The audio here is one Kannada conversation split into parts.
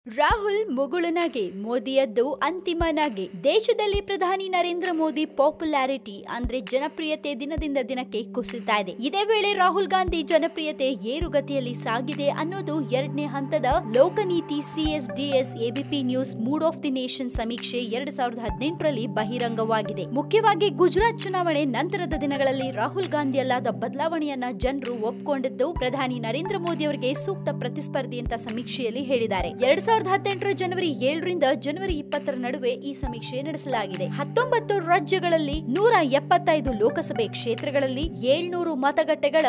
ರಾಹುಲ್ ಮುಗುಳುನಗೆ, ಮೋದಿಯದ್ದು ಅಂತಿಮ ನಗೆ. ದೇಶದಲ್ಲಿ ಪ್ರಧಾನಿ ನರೇಂದ್ರ ಮೋದಿ ಪಾಪ್ಯುಲಾರಿಟಿ ಅಂದ್ರೆ ಜನಪ್ರಿಯತೆ ದಿನದಿಂದ ದಿನಕ್ಕೆ ಕುಸಿತಾ ಇದೆ. ಇದೇ ವೇಳೆ ರಾಹುಲ್ ಗಾಂಧಿ ಜನಪ್ರಿಯತೆ ಏರುಗತಿಯಲ್ಲಿ ಸಾಗಿದೆ ಅನ್ನೋದು ಎರಡನೇ ಹಂತದ Lokniti CSDS ABP news mood of the nation ಸಮೀಕ್ಷೆ 2018ರಲ್ಲಿ ಬಹಿರಂಗವಾಗಿದೆ. ಮುಖ್ಯವಾಗಿ ಗುಜರಾತ್ ಚುನಾವಣೆ ನಂತರದ ದಿನಗಳಲ್ಲಿ ರಾಹುಲ್ ಗಾಂಧಿ ಅಲ್ಲಾದ ಬದಲಾವಣೆಯನ್ನ ಜನರು ಒಪ್ಪಿಕೊಂಡಿದ್ದು ಪ್ರಧಾನಿ ನರೇಂದ್ರ ಮೋದಿ ಅವರಿಗೆ ಸೂಕ್ತ ಪ್ರತಿಸ್ಪರ್ಧಿ ಅಂತ ಸಮೀಕ್ಷೆಯಲ್ಲಿ ಹೇಳಿದ್ದಾರೆ. 2018 ಜನವರಿ 7ರಿಂದ ಜನವರಿ 20ರ ನಡುವೆ ಈ ಸಮೀಕ್ಷೆ ನಡೆಸಲಾಗಿದೆ. 19 ರಾಜ್ಯಗಳಲ್ಲಿ 175 ಲೋಕಸಭೆ ಕ್ಷೇತ್ರಗಳಲ್ಲಿ 700 ಮತಗಟ್ಟೆಗಳ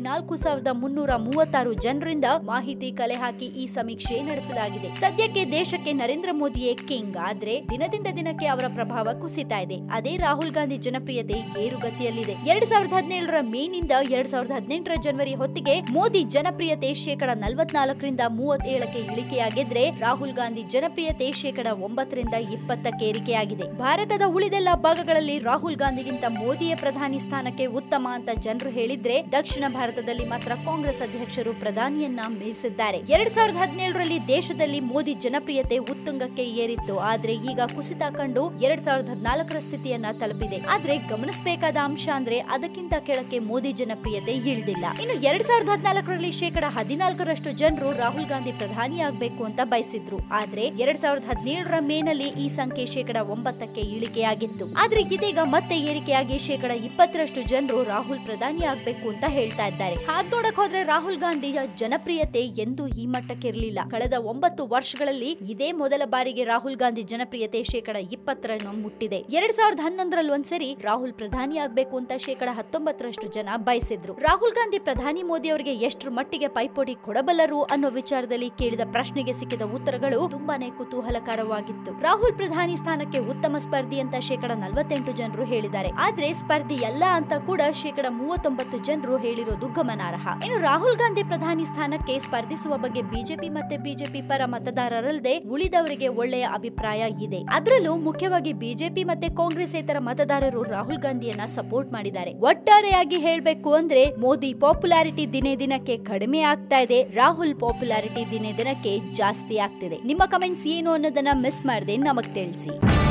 14,336 ಜನರಿಂದ ಮಾಹಿತಿ ಕಲೆ ಹಾಕಿ ಈ ಸಮೀಕ್ಷೆ ನಡೆಸಲಾಗಿದೆ. ಸದ್ಯಕ್ಕೆ ದೇಶಕ್ಕೆ ನರೇಂದ್ರ ಮೋದಿಯೇ ಕಿಂಗ್, ಆದ್ರೆ ದಿನದಿಂದ ದಿನಕ್ಕೆ ಅವರ ಪ್ರಭಾವ ಕುಸಿತಾ ಇದೆ. ಅದೇ ರಾಹುಲ್ ಗಾಂಧಿ ಜನಪ್ರಿಯತೆ ಏರುಗತಿಯಲ್ಲಿದೆ. 2017ರ ಮೇನಿಂದ 2018ರ ಜನವರಿ ಹೊತ್ತಿಗೆ ಮೋದಿ ಜನಪ್ರಿಯತೆ 44ರಿಂದ 37ಕ್ಕೆ ಇಳಿಕೆಯಾಗಿದ್ರೆ ರಾಹುಲ್ ಗಾಂಧಿ ಜನಪ್ರಿಯತೆ 9ರಿಂದ 20ಕ್ಕೆ ಏರಿಕೆಯಾಗಿದೆ. ಭಾರತದ ಉಳಿದೆಲ್ಲ ಭಾಗಗಳಲ್ಲಿ ರಾಹುಲ್ ಗಾಂಧಿಗಿಂತ ಮೋದಿಯೇ ಪ್ರಧಾನಿ ಸ್ಥಾನಕ್ಕೆ ಉತ್ತಮ ಅಂತ ಜನರು ಹೇಳಿದ್ರೆ ದಕ್ಷಿಣ ಭಾರತದಲ್ಲಿ ಮಾತ್ರ ಕಾಂಗ್ರೆಸ್ ಅಧ್ಯಕ್ಷರು ಪ್ರಧಾನಿಯನ್ನ ಮೀರಿಸಿದ್ದಾರೆ. 2017ರಲ್ಲಿ ದೇಶದಲ್ಲಿ ಮೋದಿ ಜನಪ್ರಿಯತೆ ಉತ್ತುಂಗಕ್ಕೆ ಏರಿತ್ತು, ಆದ್ರೆ ಈಗ ಕುಸಿತ ಕಂಡು 2014ರ ಸ್ಥಿತಿಯನ್ನ ತಲುಪಿದೆ. ಆದ್ರೆ ಗಮನಿಸಬೇಕಾದ ಅಂಶ ಅಂದ್ರೆ ಅದಕ್ಕಿಂತ ಕೆಳಕ್ಕೆ ಮೋದಿ ಜನಪ್ರಿಯತೆ ಇಳಿದಿಲ್ಲ. ಇನ್ನು 2014ರಲ್ಲಿ 14% ಜನರು ರಾಹುಲ್ ಗಾಂಧಿ ಪ್ರಧಾನಿಯಾಗಬೇಕು ಅಂತ ಬಯಸಿದ್ರು, ಆದ್ರೆ 2017ರ ಮೇನಲ್ಲಿ ಈ ಸಂಖ್ಯೆ 9ಕ್ಕೆ ಇಳಿಕೆಯಾಗಿತ್ತು. ಆದ್ರೆ ಇದೀಗ ಮತ್ತೆ ಏರಿಕೆಯಾಗಿ 20% ಜನರು ರಾಹುಲ್ ಪ್ರಧಾನಿ ಆಗ್ಬೇಕು ಅಂತ ಹೇಳ್ತಾ ಇದ್ದಾರೆ. ಹಾಗೆ ನೋಡಕ್ ಹೋದ್ರೆ ರಾಹುಲ್ ಗಾಂಧಿಯ ಜನಪ್ರಿಯತೆ ಎಂದೂ ಈ ಮಟ್ಟಕ್ಕೆ ಇರಲಿಲ್ಲ. ಕಳೆದ 9 ವರ್ಷಗಳಲ್ಲಿ ಇದೇ ಮೊದಲ ಬಾರಿಗೆ ರಾಹುಲ್ ಗಾಂಧಿ ಜನಪ್ರಿಯತೆ 20% ಮುಟ್ಟಿದೆ. 2011ರಲ್ಲಿ ಒಂದ್ಸರಿ ರಾಹುಲ್ ಪ್ರಧಾನಿ ಆಗ್ಬೇಕು ಅಂತ 19% ಜನ ಬಯಸಿದ್ರು. ರಾಹುಲ್ ಗಾಂಧಿ ಪ್ರಧಾನಿ ಮೋದಿ ಅವರಿಗೆ ಎಷ್ಟರ ಮಟ್ಟಿಗೆ ಪೈಪೋಟಿ ಕೊಡಬಲ್ಲರು ಅನ್ನೋ ವಿಚಾರದಲ್ಲಿ ಕೇಳಿದ ಪ್ರಶ್ನೆಗೆ ಸಿಕ್ಕಿದ ಉತ್ತರಗಳು ತುಂಬಾನೇ ಕುತೂಹಲಕರವಾಗಿತ್ತು. ರಾಹುಲ್ ಪ್ರಧಾನಿ ಸ್ಥಾನಕ್ಕೆ ಉತ್ತಮ ಸ್ಪರ್ಧಿ ಅಂತ 48 ಜನರು ಹೇಳಿದ್ದಾರೆ, ಆದ್ರೆ ಸ್ಪರ್ಧಿ ಅಲ್ಲ ಅಂತ ಕೂಡ 39 ಜನರು ಹೇಳಿರೋದು ಗಮನಾರ್ಹ. ಇನ್ನು ರಾಹುಲ್ ಗಾಂಧಿ ಪ್ರಧಾನಿ ಸ್ಥಾನಕ್ಕೆ ಸ್ಪರ್ಧಿಸುವ ಬಗ್ಗೆ ಬಿಜೆಪಿ ಪರ ಮತದಾರರಲ್ಲದೆ ಉಳಿದವರಿಗೆ ಒಳ್ಳೆಯ ಅಭಿಪ್ರಾಯ ಇದೆ. ಅದರಲ್ಲೂ ಮುಖ್ಯವಾಗಿ ಬಿಜೆಪಿ ಮತ್ತೆ ಕಾಂಗ್ರೆಸ್ಸೇತರ ಮತದಾರರು ರಾಹುಲ್ ಗಾಂಧಿಯನ್ನ ಸಪೋರ್ಟ್ ಮಾಡಿದ್ದಾರೆ. ಒಟ್ಟಾರೆಯಾಗಿ ಹೇಳ್ಬೇಕು ಅಂದ್ರೆ ಮೋದಿ ಪಾಪ್ಯುಲಾರಿಟಿ ದಿನೇ ದಿನಕ್ಕೆ ಕಡಿಮೆ ಆಗ್ತಾ ಇದೆ, ರಾಹುಲ್ ಪಾಪ್ಯುಲಾರಿಟಿ ದಿನೇ ದಿನಕ್ಕೆ ಜಾಸ್ತಿ ಆಗ್ತಿದೆ. ನಿಮ್ಮ ಕಮೆಂಟ್ಸ್ ಏನು ಅನ್ನೋದನ್ನ ಮಿಸ್ ಮಾಡದೆ ನಮಗ್ ತಿಳಿಸಿ.